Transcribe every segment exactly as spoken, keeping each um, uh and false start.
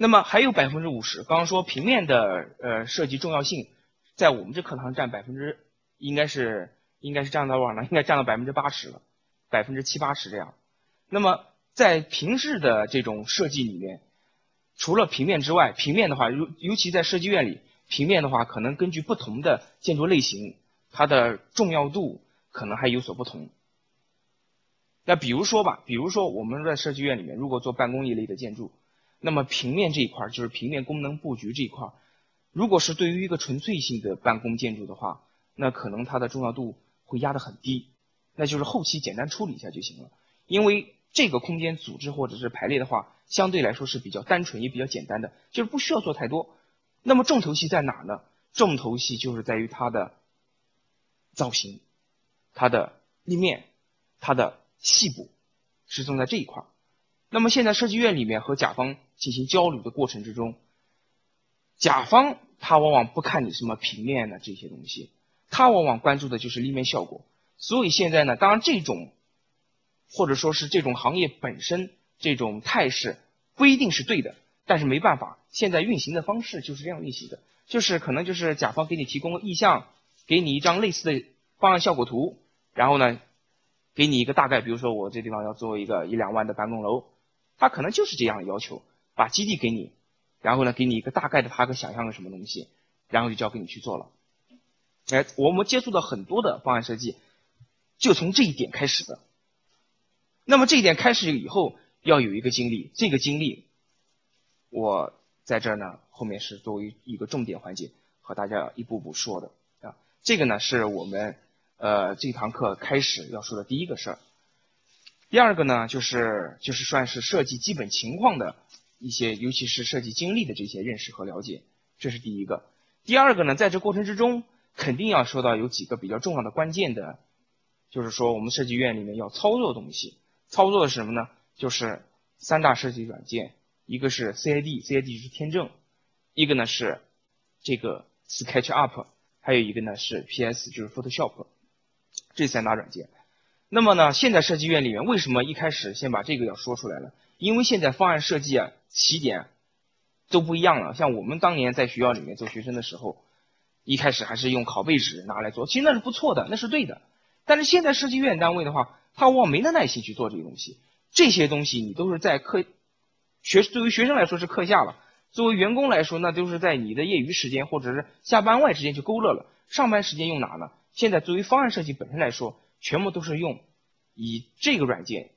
那么还有百分之五十，刚刚说平面的呃设计重要性，在我们这课堂占百分之，应该是应该是占到多少呢？应该占到百分之八十了，百分之七八十这样。那么在平视的这种设计里面，除了平面之外，平面的话，尤尤其在设计院里，平面的话可能根据不同的建筑类型，它的重要度可能还有所不同。那比如说吧，比如说我们在设计院里面，如果做办公一类的建筑，那么平面这一块就是平面功能布局这一块，如果是对于一个纯粹性的办公建筑的话，那可能它的重要度会压得很低，那就是后期简单处理一下就行了。因为这个空间组织或者是排列的话，相对来说是比较单纯也比较简单的，就是不需要做太多。那么重头戏在哪呢？重头戏就是在于它的造型、它的立面、它的细部，是重在这一块。那么现在设计院里面和甲方进行交流的过程之中，甲方他往往不看你什么平面的这些东西，他往往关注的就是立面效果。所以现在呢，当然这种或者说是这种行业本身这种态势不一定是对的，但是没办法，现在运行的方式就是这样运行的，就是可能就是甲方给你提供意向，给你一张类似的方案效果图，然后呢给你一个大概，比如说我这地方要做一个一两万的办公楼，他可能就是这样的要求，把基地给你，然后呢给你一个大概的他个想象的什么东西，然后就交给你去做了。哎，我们接触到很多的方案设计就从这一点开始的。那么这一点开始以后要有一个经历，这个经历我在这儿呢后面是作为一个重点环节和大家一步步说的啊。这个呢是我们呃这堂课开始要说的第一个事儿。第二个呢就是就是算是设计基本情况的一些，尤其是设计经历的这些认识和了解，这是第一个。第二个呢，在这过程之中肯定要说到有几个比较重要的关键的，就是说我们设计院里面要操作的东西。操作的是什么呢？就是三大设计软件，一个是 C A D，C A D 就是天正，一个呢是这个 SketchUp， 还有一个呢是 P S， 就是 Photoshop， 这三大软件。那么呢，现在设计院里面为什么一开始先把这个要说出来了？因为现在方案设计啊，起点都不一样了。像我们当年在学校里面做学生的时候，一开始还是用拷贝纸拿来做，其实那是不错的，那是对的。但是现在设计院单位的话，他往往没那耐心去做这个东西。这些东西你都是在课学，作为学生来说是课下了，作为员工来说，那都是在你的业余时间或者是下班外时间去勾勒了。上班时间用哪呢？现在作为方案设计本身来说，全部都是用以这个软件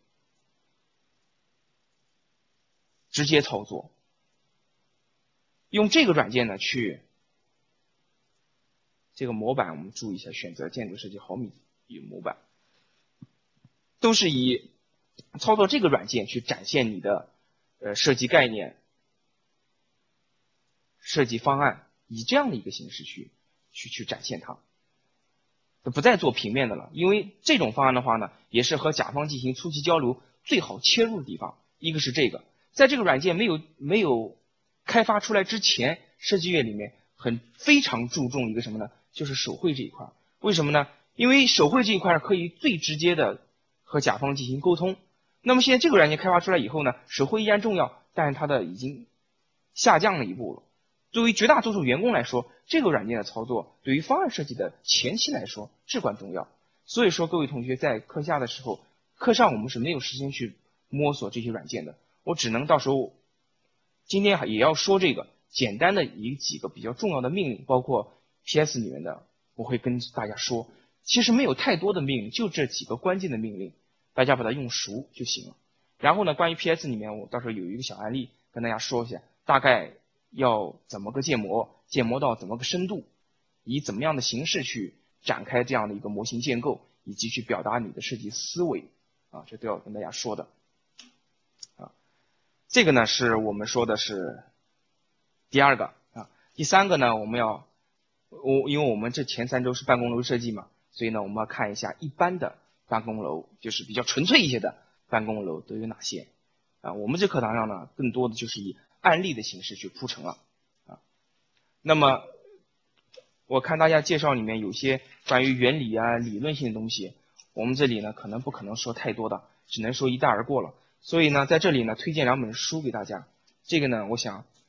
直接操作，用这个软件呢去这个模板，我们注意一下，选择建筑设计毫米与模板，都是以操作这个软件去展现你的呃设计概念、设计方案，以这样的一个形式去去去展现它，不再做平面的了。因为这种方案的话呢，也是和甲方进行初期交流最好切入的地方。一个是这个，在这个软件没有没有开发出来之前，设计院里面很非常注重一个什么呢？就是手绘这一块。为什么呢？因为手绘这一块可以最直接的和甲方进行沟通。那么现在这个软件开发出来以后呢，手绘依然重要，但是它的已经下降了一步了。作为绝大多数员工来说，这个软件的操作对于方案设计的前期来说至关重要。所以说各位同学在课下的时候，课上我们是没有时间去摸索这些软件的，我只能到时候今天也要说这个简单的一几个比较重要的命令，包括 P S 里面的，我会跟大家说，其实没有太多的命令，就这几个关键的命令，大家把它用熟就行了。然后呢，关于 P S 里面，我到时候有一个小案例跟大家说一下，大概要怎么个建模，建模到怎么个深度，以怎么样的形式去展开这样的一个模型建构，以及去表达你的设计思维啊，这都要跟大家说的啊。这个呢是我们说的是第二个啊。第三个呢，我们要我因为我们这前三周是办公楼设计嘛，所以呢我们要看一下一般的办公楼，就是比较纯粹一些的办公楼都有哪些啊。我们这课堂上呢更多的就是以案例的形式去铺陈了啊。那么我看大家介绍里面有些关于原理啊理论性的东西，我们这里呢可能不可能说太多的，只能说一带而过了。所以呢在这里呢推荐两本书给大家，这个呢我想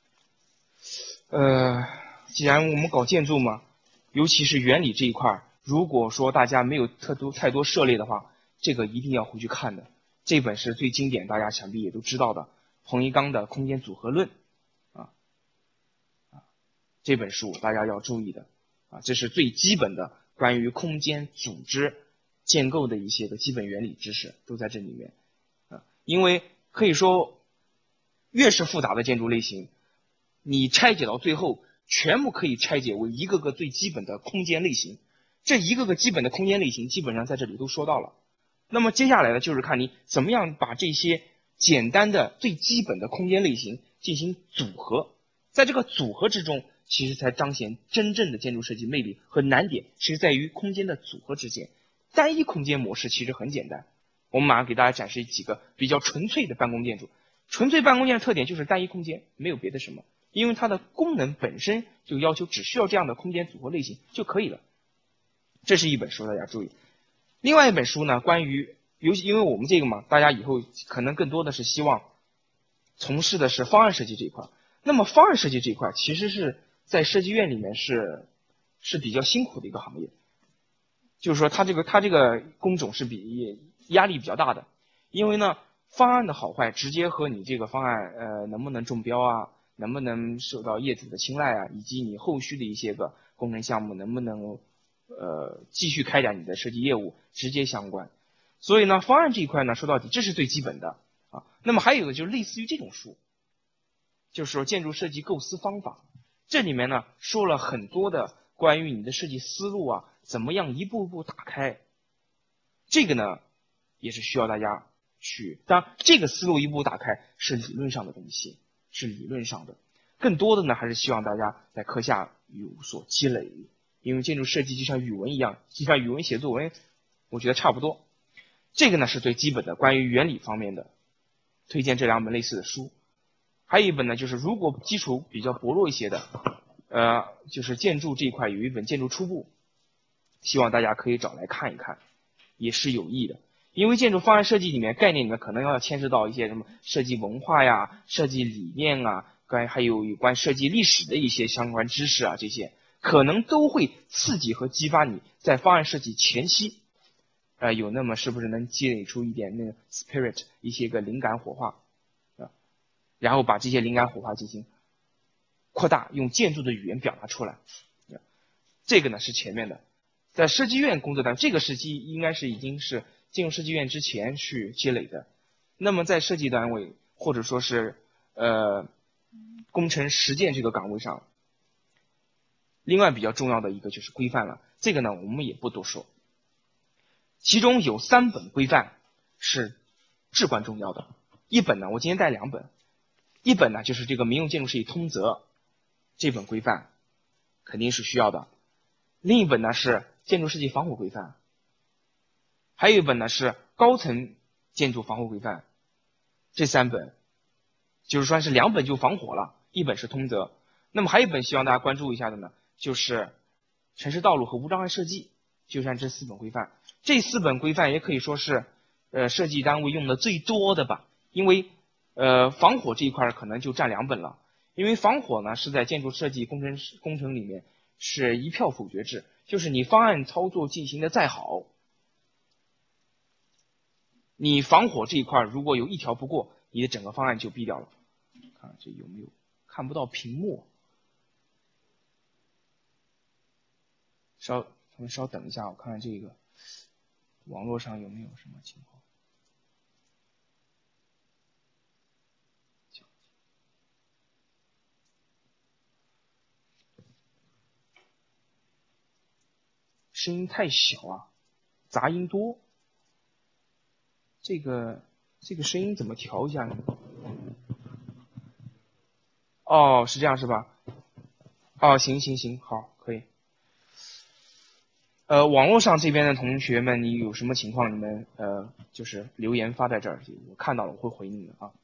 呃，既然我们搞建筑嘛，尤其是原理这一块，如果说大家没有特多太多涉猎的话，这个一定要回去看的。这本是最经典，大家想必也都知道的彭一刚的《空间组合论》啊啊，这本书大家要注意的啊，这是最基本的关于空间组织建构的一些个基本原理知识都在这里面啊。因为可以说，越是复杂的建筑类型，你拆解到最后，全部可以拆解为一个个最基本的空间类型。这一个个基本的空间类型，基本上在这里都说到了。那么接下来呢，就是看你怎么样把这些简单的最基本的空间类型进行组合，在这个组合之中，其实才彰显真正的建筑设计魅力和难点，是在于空间的组合之间。单一空间模式其实很简单，我们马上给大家展示几个比较纯粹的办公建筑。纯粹办公建筑的特点就是单一空间，没有别的什么，因为它的功能本身就要求只需要这样的空间组合类型就可以了。这是一本书，大家注意。另外一本书呢，关于尤其因为我们这个嘛，大家以后可能更多的是希望从事的是方案设计这一块。那么方案设计这一块，其实是在设计院里面是是比较辛苦的一个行业，就是说它这个它这个工种是比压力比较大的，因为呢方案的好坏直接和你这个方案呃能不能中标啊，能不能受到业主的青睐啊，以及你后续的一些个工程项目能不能呃继续开展你的设计业务直接相关。所以呢，方案这一块呢，说到底这是最基本的啊。那么还有一个就是类似于这种书，就是说建筑设计构思方法，这里面呢说了很多的关于你的设计思路啊，怎么样一步步打开。这个呢也是需要大家去，当然这个思路一步步打开是理论上的东西，是理论上的，更多的呢还是希望大家在课下有所积累，因为建筑设计就像语文一样，就像语文写作文，我觉得差不多。这个呢是最基本的关于原理方面的，推荐这两本类似的书。还有一本呢，就是如果基础比较薄弱一些的，呃，就是建筑这一块有一本《建筑初步》，希望大家可以找来看一看，也是有益的。因为建筑方案设计里面概念里面可能要牵涉到一些什么设计文化呀、设计理念啊，关还有有关设计历史的一些相关知识啊，这些可能都会刺激和激发你在方案设计前期。呃，有那么是不是能积累出一点那个 spirit 一些个灵感火花啊，然后把这些灵感火花进行扩大，用建筑的语言表达出来。啊、这个呢是前面的，在设计院工作的这个时期应该是已经是进入设计院之前去积累的。那么在设计单位或者说是呃工程实践这个岗位上，另外比较重要的一个就是规范了，这个呢我们也不多说。其中有三本规范是至关重要的，一本呢，我今天带两本，一本呢就是这个民用建筑设计通则，这本规范肯定是需要的，另一本呢是建筑设计防火规范，还有一本呢是高层建筑防火规范，这三本就是说是两本就防火了，一本是通则，那么还有一本希望大家关注一下的呢，就是城市道路和无障碍设计，就按这四本规范。这四本规范也可以说是，呃，设计单位用的最多的吧，因为，呃，防火这一块可能就占两本了，因为防火呢是在建筑设计工程工程里面是一票否决制，就是你方案操作进行的再好，你防火这一块如果有一条不过，你的整个方案就毙掉了。看这有没有看不到屏幕？稍，咱们稍等一下，我看看这个。网络上有没有什么情况？声音太小啊，杂音多。这个这个声音怎么调一下呢？哦，是这样是吧？哦，行行行，好，可以。呃，网络上这边的同学们，你有什么情况，你们呃就是留言发在这儿，我看到了我会回你的啊。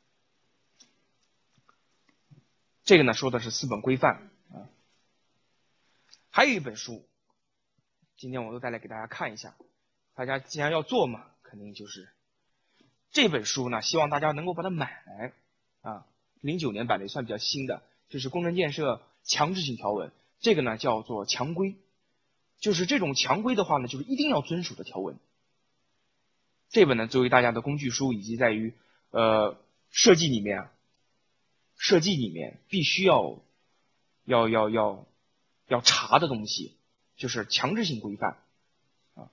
这个呢说的是四本规范啊，还有一本书，今天我都带来给大家看一下。大家既然要做嘛，肯定就是这本书呢，希望大家能够把它买来啊。零九年版的也算比较新的， 就是工程建设强制性条文，这个呢叫做强规，就是这种强规的话呢，就是一定要遵守的条文。这本呢作为大家的工具书，以及在于呃设计里面啊，设计里面必须要要要要要查的东西，就是强制性规范啊，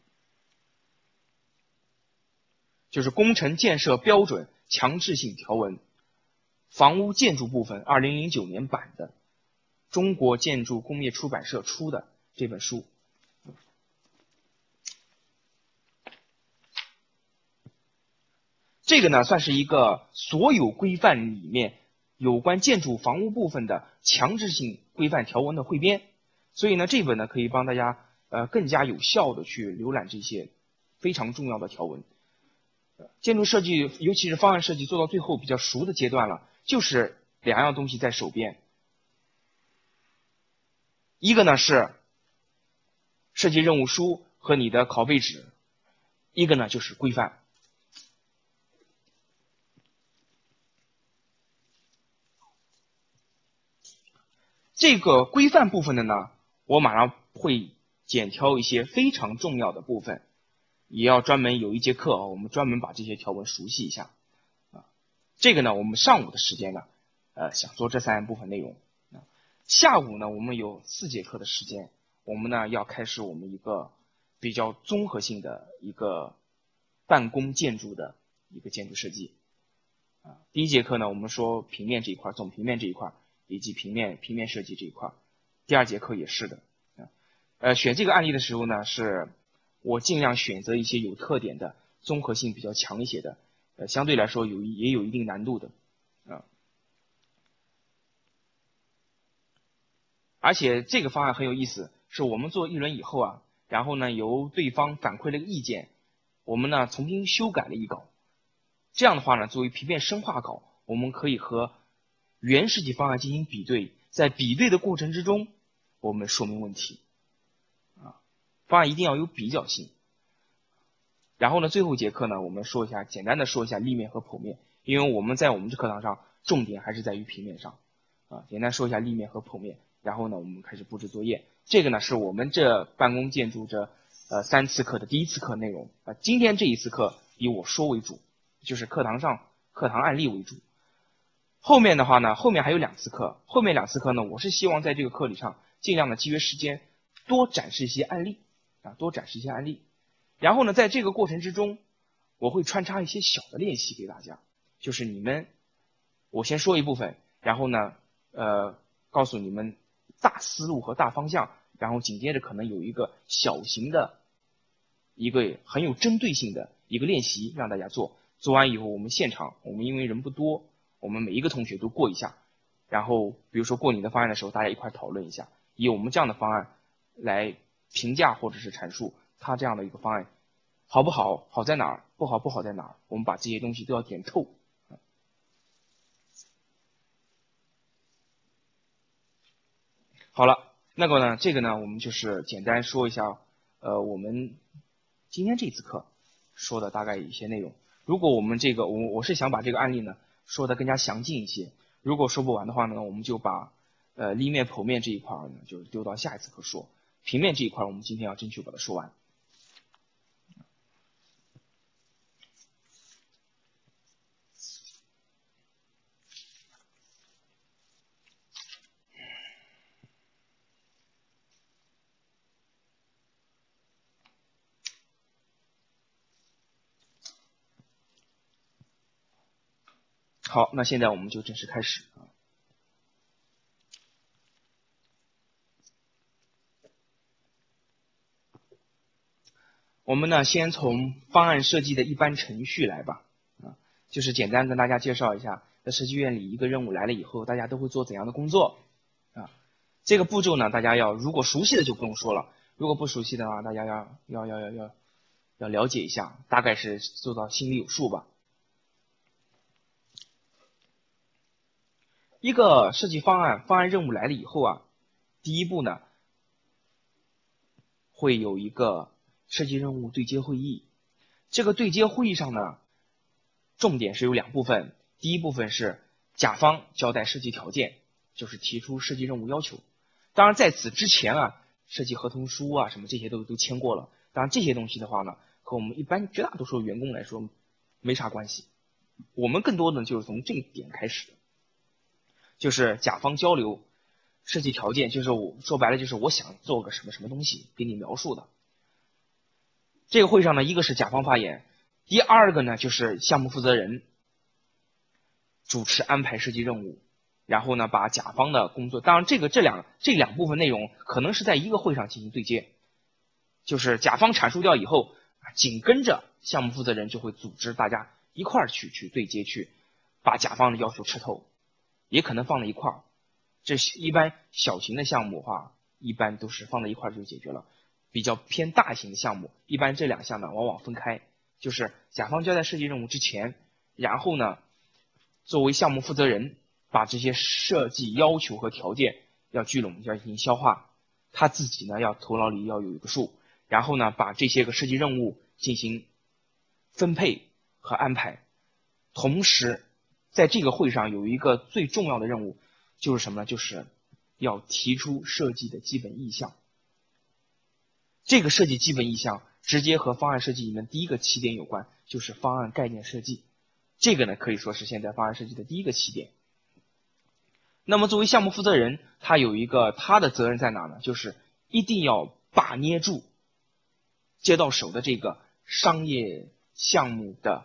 就是工程建设标准强制性条文，房屋建筑部分二零零九年版的，中国建筑工业出版社出的这本书。这个呢，算是一个所有规范里面有关建筑房屋部分的强制性规范条文的汇编，所以呢，这本呢可以帮大家呃更加有效的去浏览这些非常重要的条文。建筑设计，尤其是方案设计做到最后比较熟的阶段了，就是两样东西在手边，一个呢是设计任务书和你的拷贝纸，一个呢就是规范。这个规范部分的呢，我马上会简挑一些非常重要的部分，也要专门有一节课啊，我们专门把这些条文熟悉一下啊。这个呢，我们上午的时间呢，呃，想做这三部分内容啊。下午呢，我们有四节课的时间，我们呢要开始我们一个比较综合性的一个办公建筑的一个建筑设计啊。第一节课呢，我们说平面这一块，总平面这一块。以及平面平面设计这一块，第二节课也是的，呃，选这个案例的时候呢，是我尽量选择一些有特点的、综合性比较强一些的，呃，相对来说有也有一定难度的，啊，而且这个方案很有意思，是我们做一轮以后啊，然后呢由对方反馈了个意见，我们呢重新修改了一稿，这样的话呢，作为平面深化稿，我们可以和原设计方案进行比对，在比对的过程之中，我们说明问题，啊，方案一定要有比较性。然后呢，最后一节课呢，我们说一下，简单的说一下立面和剖面，因为我们在我们这课堂上重点还是在于平面上，啊，简单说一下立面和剖面。然后呢，我们开始布置作业。这个呢，是我们这办公建筑这呃三次课的第一次课内容啊。今天这一次课以我说为主，就是课堂上课堂案例为主。后面的话呢，后面还有两次课，后面两次课呢，我是希望在这个课里上尽量的节约时间，多展示一些案例啊，多展示一些案例。然后呢，在这个过程之中，我会穿插一些小的练习给大家，就是你们，我先说一部分，然后呢，呃，告诉你们大思路和大方向，然后紧接着可能有一个小型的、一个很有针对性的一个练习让大家做。做完以后，我们现场，我们因为人不多。我们每一个同学都过一下，然后比如说过你的方案的时候，大家一块讨论一下，以我们这样的方案来评价或者是阐述他这样的一个方案好不好，好在哪儿，不好不好在哪儿，我们把这些东西都要点透。好了，那个呢，这个呢，我们就是简单说一下，呃，我们今天这次课说的大概一些内容。如果我们这个，我我是想把这个案例呢。说的更加详尽一些，如果说不完的话呢，我们就把呃立面剖面这一块呢就丢到下一次课说，平面这一块我们今天要争取把它说完。好，那现在我们就正式开始啊。我们呢，先从方案设计的一般程序来吧，啊，就是简单跟大家介绍一下，在设计院里一个任务来了以后，大家都会做怎样的工作，啊，这个步骤呢，大家要如果熟悉的就不用说了，如果不熟悉的话，大家要要要要要要了解一下，大概是做到心里有数吧。一个设计方案，方案任务来了以后啊，第一步呢，会有一个设计任务对接会议。这个对接会议上呢，重点是有两部分。第一部分是甲方交代设计条件， 就是提出设计任务要求。当然在此之前啊，设计合同书啊什么这些都都签过了。当然这些东西的话呢，和我们一般绝大多数员工来说没啥关系。我们更多的就是从这一点开始的，就是甲方交流设计条件，就是我说白了就是我想做个什么什么东西给你描述的。这个会上呢，一个是甲方发言，第二个呢就是项目负责人主持安排设计任务，然后呢把甲方的工作，当然这个这两这两部分内容可能是在一个会上进行对接，就是甲方阐述掉以后，紧跟着项目负责人就会组织大家一块儿去去对接，去把甲方的要求吃透，也可能放在一块儿。这一般小型的项目的话，一般都是放在一块儿就解决了。比较偏大型的项目，一般这两项呢往往分开，就是甲方交代设计任务之前，然后呢作为项目负责人把这些设计要求和条件要聚拢，要进行消化，他自己呢要头脑里要有一个数，然后呢把这些个设计任务进行分配和安排。同时在这个会上有一个最重要的任务，就是什么呢？就是要提出设计的基本意向。这个设计基本意向直接和方案设计里面第一个起点有关，就是方案概念设计。这个呢可以说是现在方案设计的第一个起点。那么作为项目负责人，他有一个他的责任在哪呢？就是一定要把捏住接到手的这个商业项目的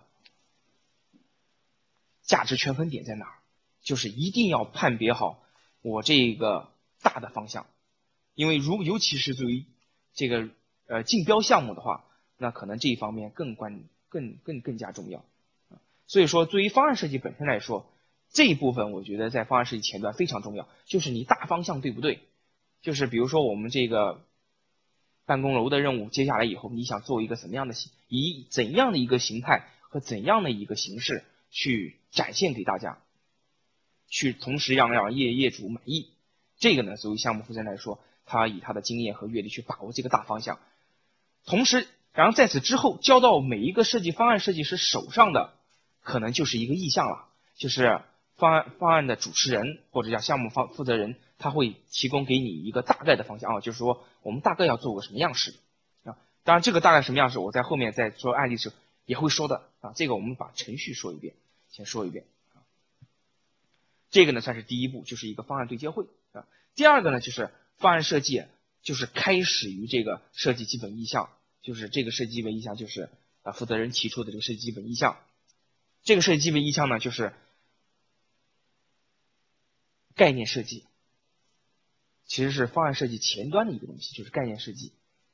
价值权衡点在哪儿，就是一定要判别好我这个大的方向。因为如尤其是对于这个呃竞标项目的话，那可能这一方面更关更更更加重要。所以说对于方案设计本身来说，这一部分我觉得在方案设计前端非常重要，就是你大方向对不对？就是比如说我们这个办公楼的任务接下来以后，你想做一个怎么样的形，以怎样的一个形态和怎样的一个形式去展现给大家，去同时让让业业主满意。这个呢作为项目负责人来说，他以他的经验和阅历去把握这个大方向，同时然后在此之后交到每一个设计方案设计师手上的可能就是一个意向了，就是方案方案的主持人或者叫项目方负责人，他会提供给你一个大概的方向啊，就是说我们大概要做个什么样式啊。当然这个大概什么样式我在后面在说案例时也会说的啊，这个我们把程序说一遍，先说一遍啊。这个呢算是第一步，就是一个方案对接会啊。第二个呢就是方案设计，就是开始于这个设计基本意向，就是这个设计基本意向就是啊负责人提出的这个设计基本意向。这个设计基本意向呢就是概念设计，其实是方案设计前端的一个东西，就是概念设计。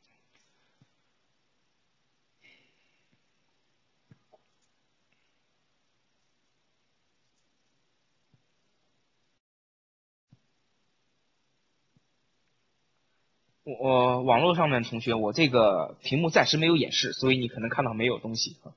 我我网络上面同学，我这个屏幕暂时没有演示，所以你可能看到没有东西啊。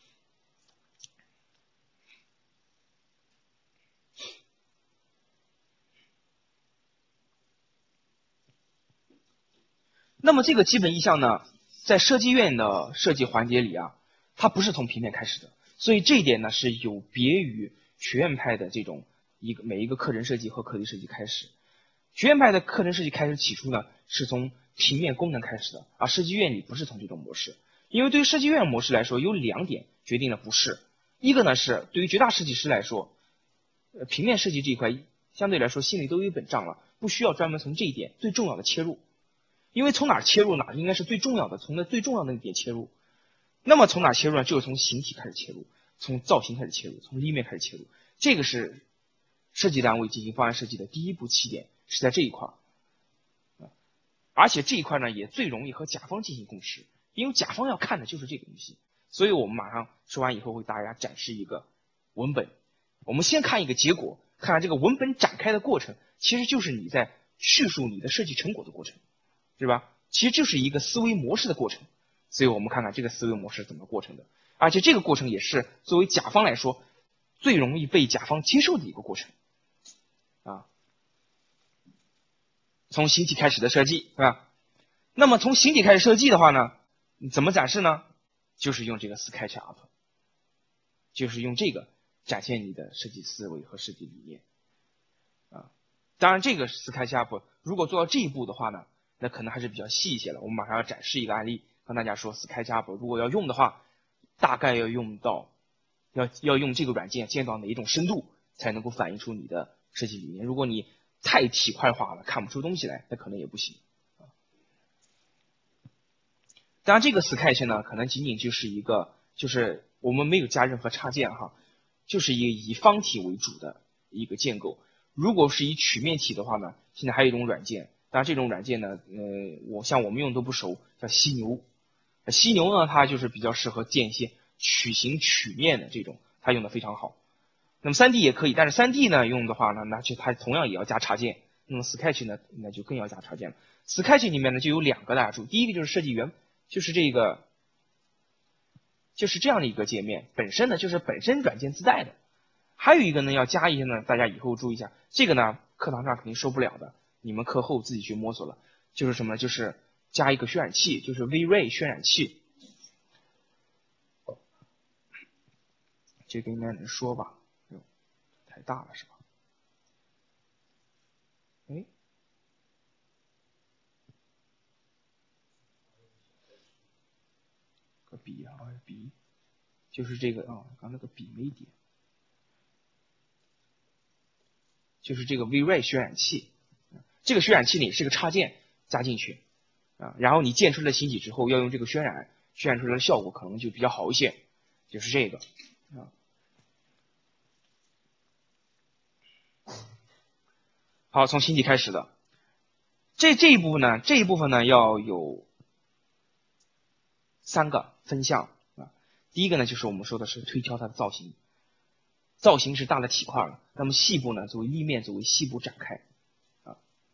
那么这个基本意向呢，在设计院的设计环节里啊，它不是从平面开始的，所以这一点呢是有别于学院派的这种一个每一个课程设计和课题设计开始。学院派的课程设计开始起初呢是从平面功能开始的，而设计院里不是从这种模式。因为对于设计院模式来说，有两点决定了不是。一个呢是对于绝大设计师来说，呃，平面设计这一块相对来说心里都有一本账了，不需要专门从这一点最重要的切入。因为从哪儿切入哪应该是最重要的，从那最重要的那点切入。那么从哪切入呢？就是从形体开始切入，从造型开始切入，从立面开始切入。这个是设计单位进行方案设计的第一步起点，是在这一块儿。而且这一块呢也最容易和甲方进行共识，因为甲方要看的就是这个东西。所以我们马上说完以后，会大家展示一个文本。我们先看一个结果，看看这个文本展开的过程，其实就是你在叙述你的设计成果的过程。是吧？其实就是一个思维模式的过程，所以我们看看这个思维模式怎么过程的，而且这个过程也是作为甲方来说最容易被甲方接受的一个过程啊。从形体开始的设计，是吧？那么从形体开始设计的话呢，怎么展示呢？就是用这个 SketchUp， 就是用这个展现你的设计思维和设计理念啊。 当然，这个 SketchUp 如果做到这一步的话呢，那可能还是比较细一些了。我们马上要展示一个案例，跟大家说 SketchUp 如果要用的话，大概要用到，要要用这个软件建到哪一种深度，才能够反映出你的设计理念。如果你太体块化了，看不出东西来，那可能也不行。当然，这个 Sketch 呢，可能仅仅就是一个，就是我们没有加任何插件哈，就是一个以方体为主的一个建构。如果是以曲面体的话呢，现在还有一种软件，当然这种软件呢，呃，我像我们用都不熟，叫犀牛。犀牛呢，它就是比较适合建一些曲形曲面的这种，它用的非常好。那么 三 D 也可以，但是 三 D 呢用的话呢，那就它同样也要加插件。那么 Sketch 呢，那就更要加插件了。Sketch 里面呢就有两个大家注意，第一个就是设计原，就是这个，就是这样的一个界面，本身呢就是本身软件自带的。还有一个呢要加一些呢，大家以后注意一下，这个呢课堂上肯定说不了的，你们课后自己去摸索了。就是什么呢？就是加一个渲染器，就是 V-Ray 渲染器。这个应该能说吧？哟，太大了是吧？哎，个笔啊，笔，就是这个啊，刚那个笔没点，就是这个 V-Ray 渲染器。这个渲染器里是个插件加进去啊，然后你建出来形体之后，要用这个渲染，渲染出来的效果可能就比较好一些，就是这个啊。好，从形体开始的。这这一部分呢，这一部分呢要有三个分项啊。第一个呢，就是我们说的是推敲它的造型，造型是大的体块了，那么细部呢作为立面作为细部展开啊。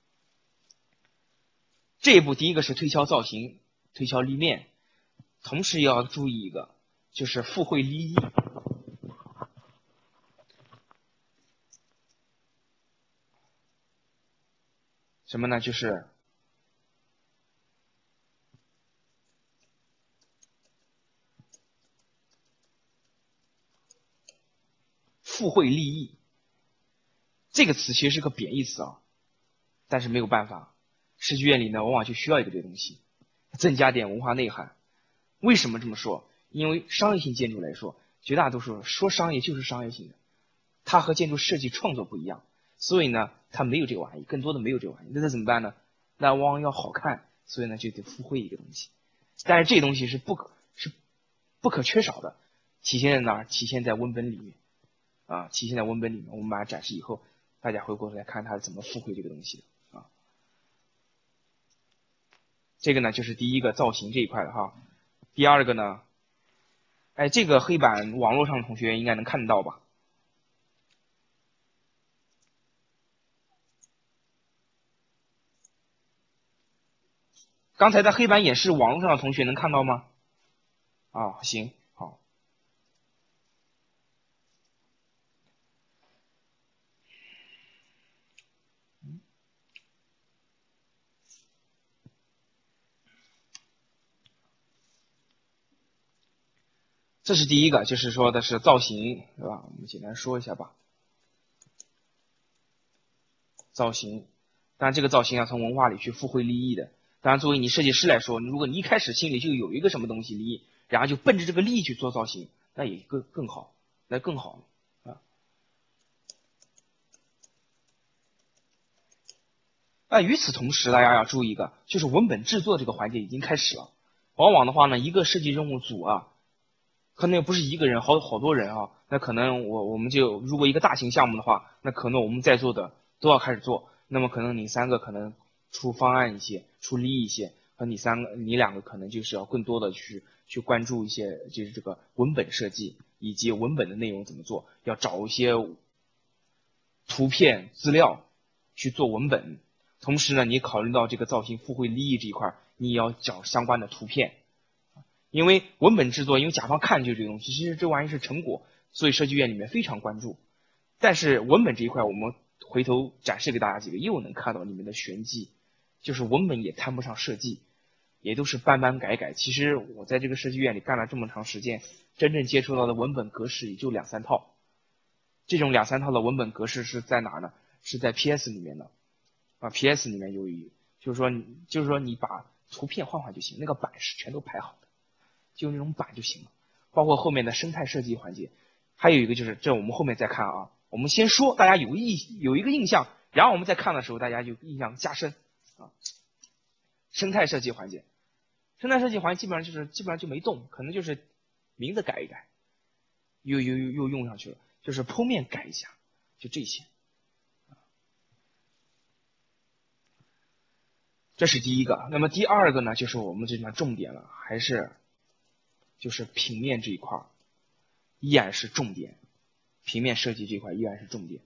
这一步第一个是推敲造型，推敲立面，同时要注意一个，就是附会立意。什么呢？就是附会立意这个词其实是个贬义词啊，但是没有办法，设计院里呢往往就需要一个这个东西，增加点文化内涵。为什么这么说？因为商业性建筑来说，绝大多数说商业就是商业性的，它和建筑设计创作不一样，所以呢，它没有这个玩意，更多的没有这个玩意，那它怎么办呢？那往往要好看，所以呢就得附会一个东西，但是这东西是不可是不可缺少的，体现在哪儿？体现在文本里面啊，体现在文本里面。我们把它展示以后，大家回过头来看它是怎么附会这个东西的啊。这个呢就是第一个造型这一块的哈。第二个呢，哎，这个黑板网络上的同学应该能看得到吧？刚才在黑板演示网络上的同学能看到吗？啊，行，好。这是第一个，就是说的是造型，对吧？我们简单说一下吧。造型，当然这个造型要从文化里去附会立意的。当然，作为你设计师来说，如果你一开始心里就有一个什么东西立意，然后就奔着这个立意去做造型，那也更更好，那更好啊。那与此同时，大家要注意一个，就是文本制作这个环节已经开始了。往往的话呢，一个设计任务组啊，可能也不是一个人，好好多人啊。那可能我我们就如果一个大型项目的话，那可能我们在座的都要开始做。那么可能你三个可能出方案一些，出力一些，和你三个你两个可能就是要更多的去去关注一些，就是这个文本设计以及文本的内容怎么做，要找一些图片资料去做文本。同时呢，你考虑到这个造型附会立意这一块，你也要找相关的图片。因为文本制作，因为甲方看就是这个东西，其实这玩意是成果，所以设计院里面非常关注。但是文本这一块，我们回头展示给大家几个，又能看到里面的玄机，就是文本也谈不上设计，也都是搬搬改改。其实我在这个设计院里干了这么长时间，真正接触到的文本格式也就两三套。这种两三套的文本格式是在哪呢？是在 P S 里面的啊 P S 里面有一，就是说你就是说你把图片换换就行，那个版是全都排好的，就那种版就行了。包括后面的生态设计环节，还有一个就是这我们后面再看啊。我们先说，大家有印有一个印象，然后我们再看的时候，大家就印象加深啊。生态设计环节，生态设计环节基本上就是基本上就没动，可能就是名字改一改，又又又又用上去了，就是剖面改一下，就这些。这是第一个。那么第二个呢，就是我们这地方重点了，还是就是平面这一块依然是重点，平面设计这一块依然是重点。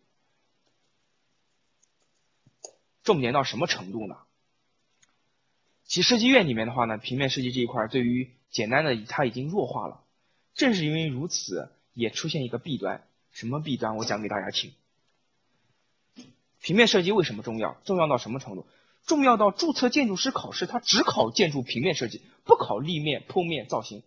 重点到什么程度呢？其实设计院里面的话呢，平面设计这一块对于简单的它已经弱化了。正是因为如此，也出现一个弊端。什么弊端？我讲给大家听。平面设计为什么重要？重要到什么程度？重要到注册建筑师考试，它只考建筑平面设计，不考立面、剖面、造型。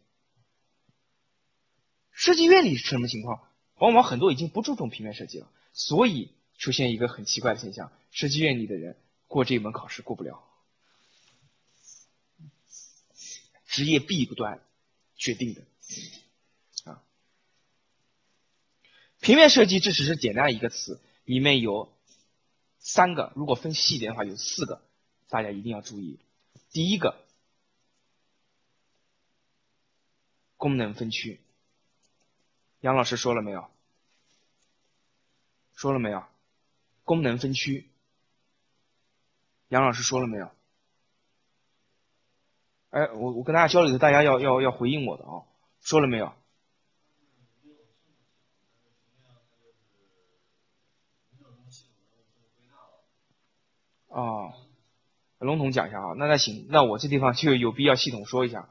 设计院里是什么情况？往往很多已经不注重平面设计了，所以出现一个很奇怪的现象：设计院里的人过这门考试过不了。职业弊端决定的啊。平面设计这只是简单的一个词，里面有三个，如果分细一点的话有四个，大家一定要注意。第一个，功能分区。杨老师说了没有？说了没有？功能分区。杨老师说了没有？哎，我我跟大家交流的，大家要要要回应我的啊，说了没有？哦，笼统讲一下啊，那那行，那我这地方就有必要系统说一下，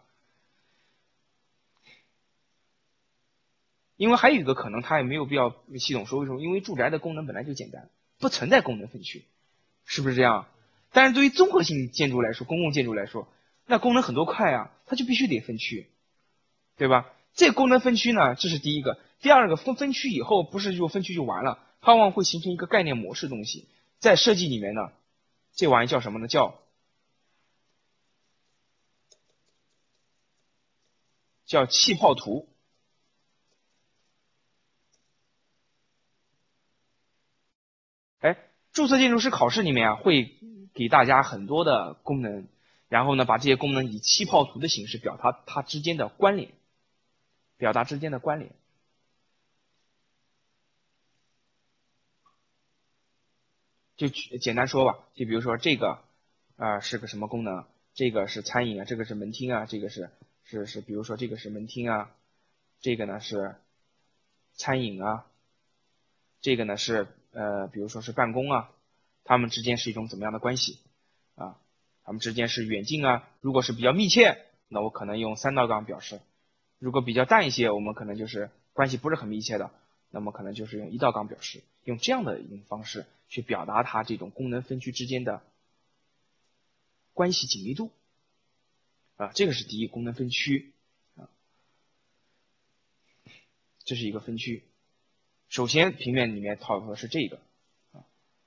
因为还有一个可能，它也没有必要系统说，为什么？因为住宅的功能本来就简单，不存在功能分区，是不是这样？但是对于综合性建筑来说，公共建筑来说，那功能很多块啊，它就必须得分区，对吧？这个功能分区呢，这是第一个。第二个，分分区以后不是就分区就完了，它往往会形成一个概念模式东西，在设计里面呢，这玩意叫什么呢？叫叫气泡图。哎，注册建筑师考试里面啊，会给大家很多的功能，然后呢，把这些功能以气泡图的形式表达它之间的关联，表达之间的关联。就简单说吧，就比如说这个啊、呃、是个什么功能？这个是餐饮啊，这个是门厅啊，这个是是是，比如说这个是门厅啊，这个呢是餐饮啊，这个呢是呃，比如说是办公啊，它们之间是一种怎么样的关系啊？它们之间是远近啊。如果是比较密切，那我可能用三道杠表示；如果比较淡一些，我们可能就是关系不是很密切的，那么可能就是用一道杠表示。用这样的一种方式去表达它这种功能分区之间的关系紧密度啊，这个是第一，功能分区啊，这是一个分区。首先，平面里面讨论的是这个啊。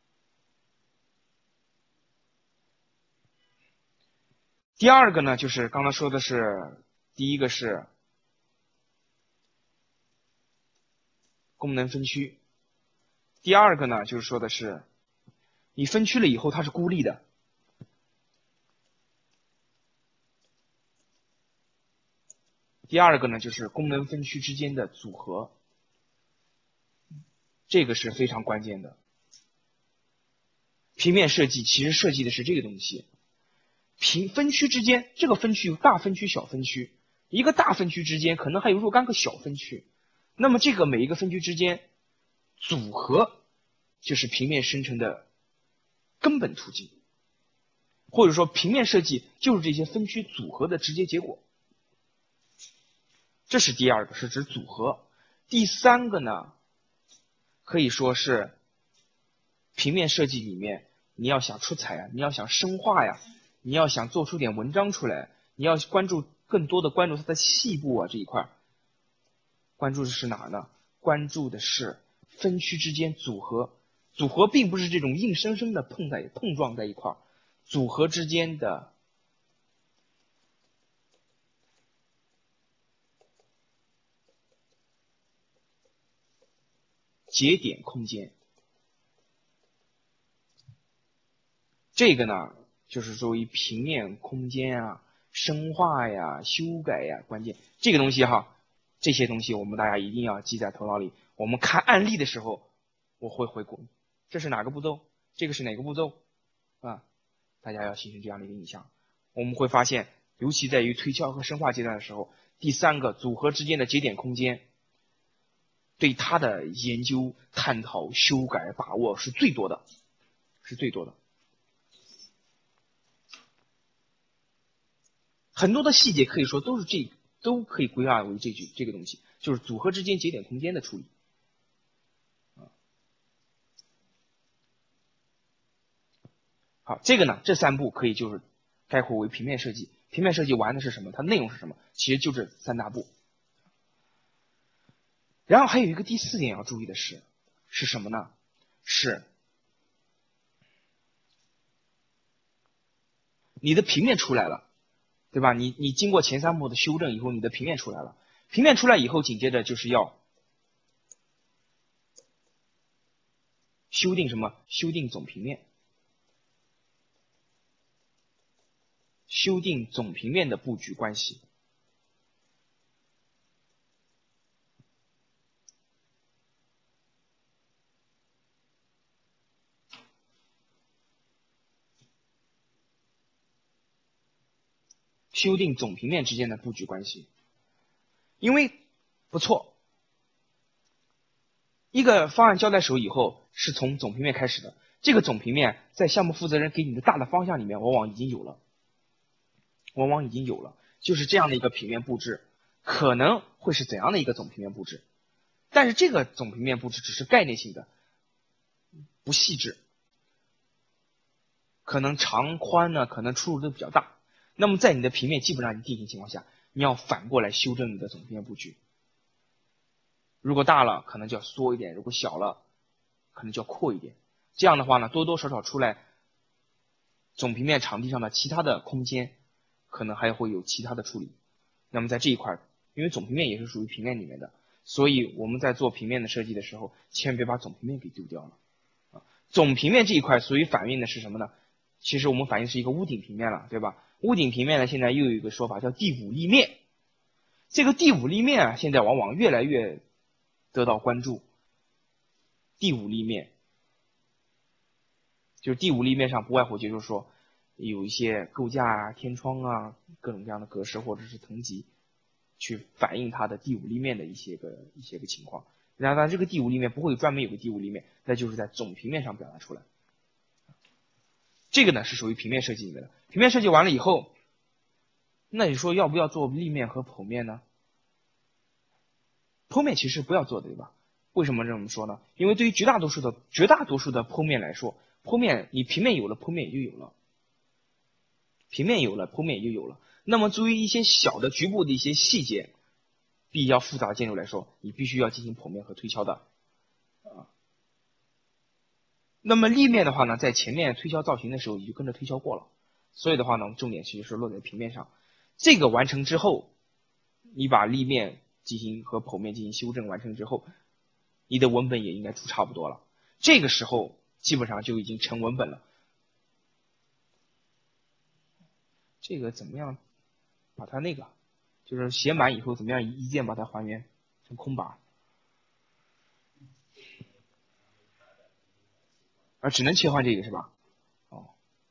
第二个呢，就是刚才说的是，第一个是功能分区，第二个呢，就是说的是你分区了以后它是孤立的。第二个呢，就是功能分区之间的组合，这个是非常关键的。平面设计其实设计的是这个东西，平分区之间，这个分区有大分区、小分区，一个大分区之间可能还有若干个小分区，那么这个每一个分区之间组合，就是平面生成的根本途径，或者说平面设计就是这些分区组合的直接结果。这是第二个，是指组合。第三个呢，可以说是平面设计里面你要想出彩啊，你要想深化呀，你要想做出点文章出来，你要关注更多的关注它的细部啊这一块，关注的是哪呢？关注的是分区之间组合组合并不是这种硬生生的碰在碰撞在一块儿，组合之间的节点空间。这个呢，就是作为平面空间啊、深化呀、修改呀关键。这个东西哈，这些东西我们大家一定要记在头脑里。我们看案例的时候，我会回顾，这是哪个步骤？这个是哪个步骤？啊，大家要形成这样的一个印象。我们会发现，尤其在于推敲和深化阶段的时候，第三个组合之间的节点空间，对它的研究、探讨、修改、把握是最多的，是最多的。很多的细节可以说都是这都可以归纳为这句这个东西，就是组合之间节点空间的处理。好，这个呢，这三步可以就是概括为平面设计。平面设计玩的是什么？它内容是什么？其实就这三大步。然后还有一个第四点要注意的是，是什么呢？是你的平面出来了，对吧？你你经过前三步的修正以后，你的平面出来了。平面出来以后，紧接着就是要修订什么？修订总平面。修订总平面的布局关系。修订总平面之间的布局关系。因为不错，一个方案交在手以后，是从总平面开始的。这个总平面在项目负责人给你的大的方向里面，往往已经有了，往往已经有了，就是这样的一个平面布置，可能会是怎样的一个总平面布置？但是这个总平面布置只是概念性的，不细致，可能长宽呢，可能出入都比较大。那么在你的平面基本上已经定型情况下，你要反过来修正你的总平面布局。如果大了，可能就要缩一点；如果小了，可能就要扩一点。这样的话呢，多多少少出来总平面场地上的其他的空间，可能还会有其他的处理。那么在这一块，因为总平面也是属于平面里面的，所以我们在做平面的设计的时候，千万别把总平面给丢掉了。啊，总平面这一块属于反映的是什么呢？其实我们反映是一个屋顶平面了，对吧？屋顶平面呢，现在又有一个说法叫第五立面。这个第五立面啊，现在往往越来越得到关注。第五立面，就是第五立面上不外乎就是说有一些构架啊、天窗啊、各种各样的格式或者是层级，去反映它的第五立面的一些个一些个情况。然后这个第五立面不会专门有个第五立面，那就是在总平面上表达出来。这个呢是属于平面设计里面的。平面设计完了以后，那你说要不要做立面和剖面呢？剖面其实不要做的，对吧？为什么这么说呢？因为对于绝大多数的绝大多数的剖面来说，剖面你平面有了，剖面也就有了。平面有了，剖面也就有了。那么作为一些小的局部的一些细节，比较复杂的建筑来说，你必须要进行剖面和推敲的。啊，那么立面的话呢，在前面推敲造型的时候，也就跟着推敲过了。所以的话呢，重点其实是落在平面上。这个完成之后，你把立面进行和剖面进行修正完成之后，你的文本也应该出差不多了。这个时候基本上就已经成文本了。这个怎么样把它那个，就是写满以后怎么样一键把它还原成空白？啊，只能切换这个是吧？哦，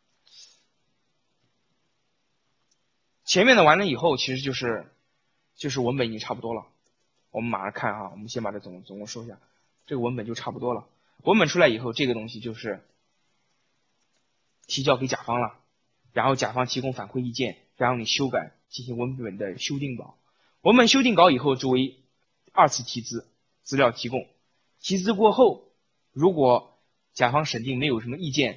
前面的完了以后，其实就是就是文本已经差不多了。我们马上看啊，我们先把这总总共说一下，这个文本就差不多了。文本出来以后，这个东西就是提交给甲方了，然后甲方提供反馈意见，然后你修改进行文本的修订稿。文本修订稿以后作为二次提资，资料提供。提资过后，如果甲方审定没有什么意见，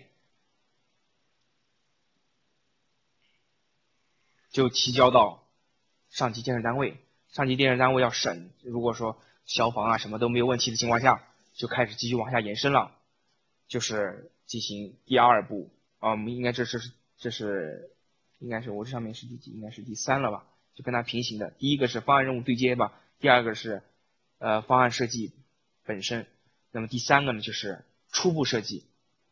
就提交到上级建设单位。上级建设单位要审，如果说消防啊什么都没有问题的情况下，就开始继续往下延伸了。 就是进行第二步啊，我们应该这是这是应该是我这上面是第几？应该是第三了吧？就跟它平行的。第一个是方案任务对接吧，第二个是呃方案设计本身，那么第三个呢就是初步设计。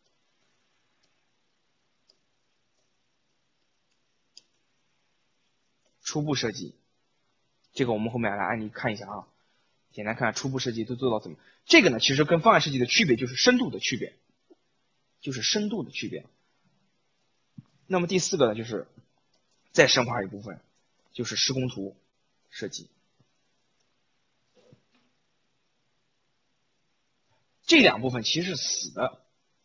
初步设计，这个我们后面来案例看一下啊。简单看初步设计都做到怎么？这个呢，其实跟方案设计的区别就是深度的区别，就是深度的区别。那么第四个呢，就是再深化一部分，就是施工图设计。这两部分其实是死的，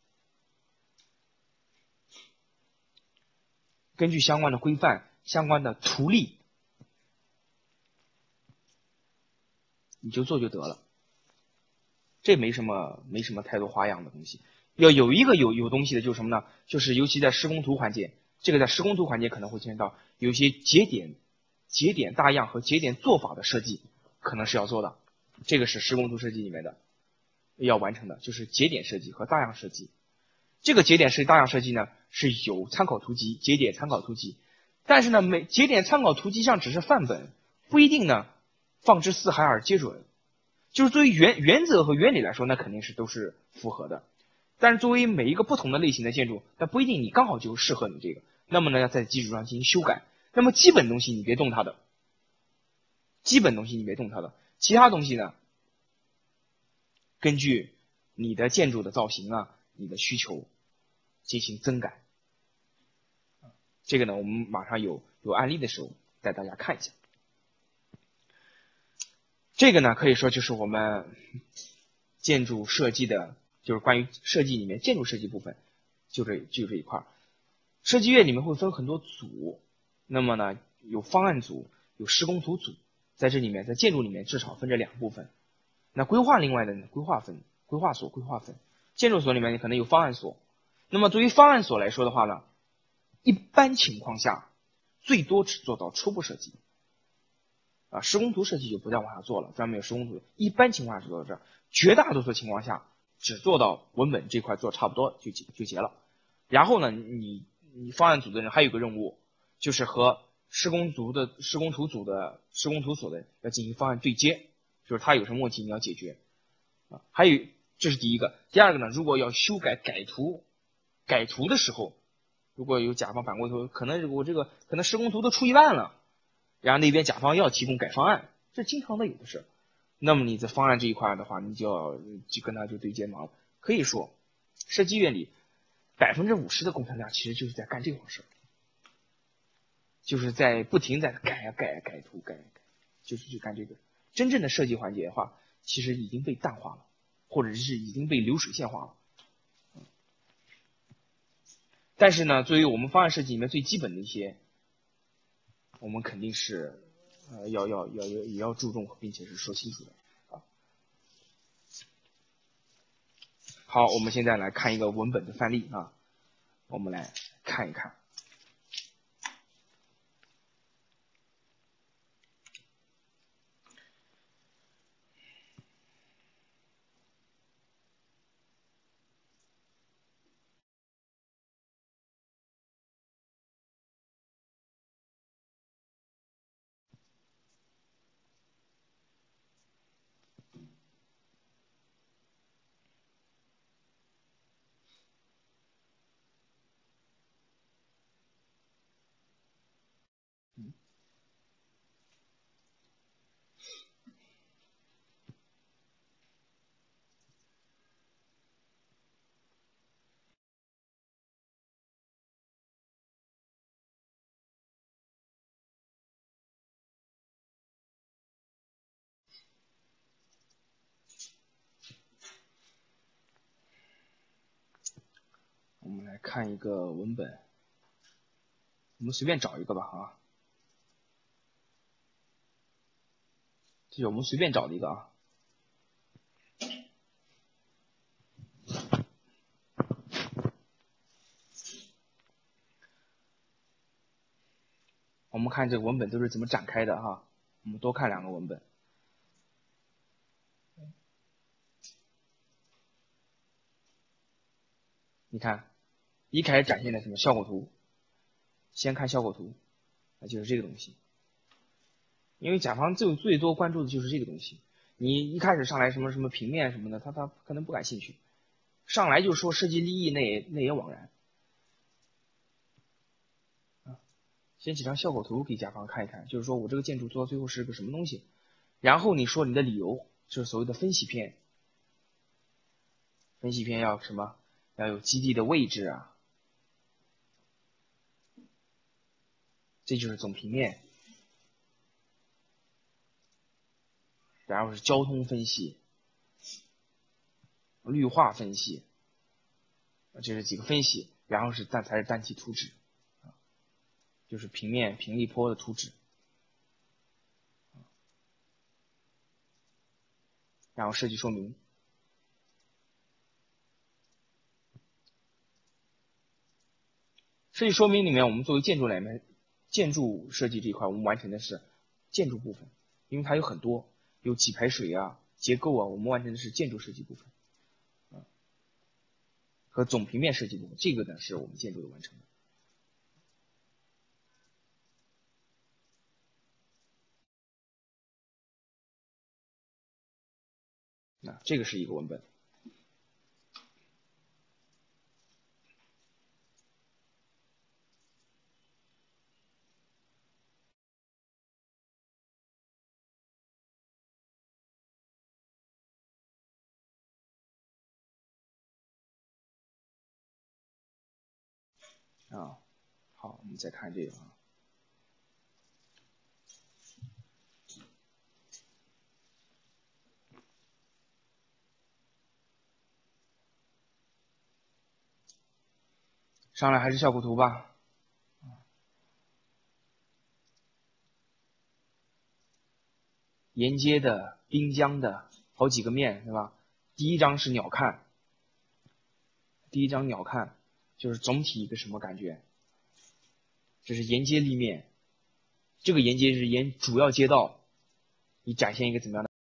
根据相关的规范、相关的图例，你就做就得了。这没什么没什么太多花样的东西。要有一个有有东西的就是什么呢？就是尤其在施工图环节，这个在施工图环节可能会牵扯到有一些节点、节点大样和节点做法的设计，可能是要做的。这个是施工图设计里面的要完成的，就是节点设计和大样设计。这个节点设计、大样设计呢是有参考图集、节点参考图集，但是呢，每节点参考图集上只是范本，不一定呢放之四海而皆准。就是作为原原则和原理来说，那肯定是都是符合的。但是作为每一个不同的类型的建筑，那不一定你刚好就适合你这个。那么呢，要在基础上进行修改。那么基本东西你别动它的，基本东西你别动它的，其他东西呢，根据你的建筑的造型啊，你的需求进行增改。这个呢，我们马上有有案例的时候带大家看一下。这个呢，可以说就是我们建筑设计的，就是关于设计里面建筑设计部分，就这就这一块。设计院里面会分很多组，那么呢，有方案组，有施工图组，在这里面，在建筑里面至少分这两部分。那规划另外的规划分，规划所规划分，建筑所里面可能有方案所。那么对于方案所来说的话呢，一般情况下，最多只做到初步设计。啊，施工图设计就不再往下做了，专门有施工图。一般情况下只做到这儿，绝大多数情况下只做到文本这块做差不多就结就结了。然后呢，你你方案组的人还有个任务，就是和施工组的施工图组的施工图所的要进行方案对接，就是他有什么问题你要解决啊。还有这是第一个，第二个呢，如果要修改改图，改图的时候，如果有甲方反过头，可能我这个可能施工图都出一半了。然后那边甲方要提供改方案，这经常的有的是。那么你在方案这一块的话，你就要就跟他就对接忙了。可以说，设计院里百分之五十的工程量其实就是在干这种事，就是在不停在改呀改呀改图改呀改，就是去干这个。真正的设计环节的话，其实已经被淡化了，或者是已经被流水线化了。但是呢，作为我们方案设计里面最基本的一些，我们肯定是呃要要要要也要注重，并且是说清楚的啊。好，我们现在来看一个文本的范例啊，我们来看一看。我们来看一个文本，我们随便找一个吧啊，这是我们随便找的一个啊。我们看这个文本都是怎么展开的哈，我们多看两个文本。 你看，一开始展现的什么效果图，先看效果图，那就是这个东西。因为甲方最最多关注的就是这个东西。你一开始上来什么什么平面什么的，他他可能不感兴趣，上来就说设计立意，那也那也枉然。啊，先几张效果图给甲方看一看，就是说我这个建筑做到最后是个什么东西，然后你说你的理由，就是所谓的分析篇。分析篇要什么？要有基地的位置啊，这就是总平面。然后是交通分析、绿化分析，这是几个分析，然后是单才是单体图纸，就是平面平立坡的图纸，然后设计说明。设计说明里面，我们作为建筑里面建筑设计这一块，我们完成的是建筑部分，因为它有很多，有给排水啊、结构啊，我们完成的是建筑设计部分，啊，和总平面设计部分，这个呢是我们建筑的完成的。那这个是一个文本。啊，好，我们再看这个啊。上来还是效果图吧。沿街的、滨江的好几个面，对吧？第一张是鸟瞰，第一张鸟瞰就是总体一个什么感觉？这是沿街立面，这个沿街是沿主要街道，你展现一个怎么样的？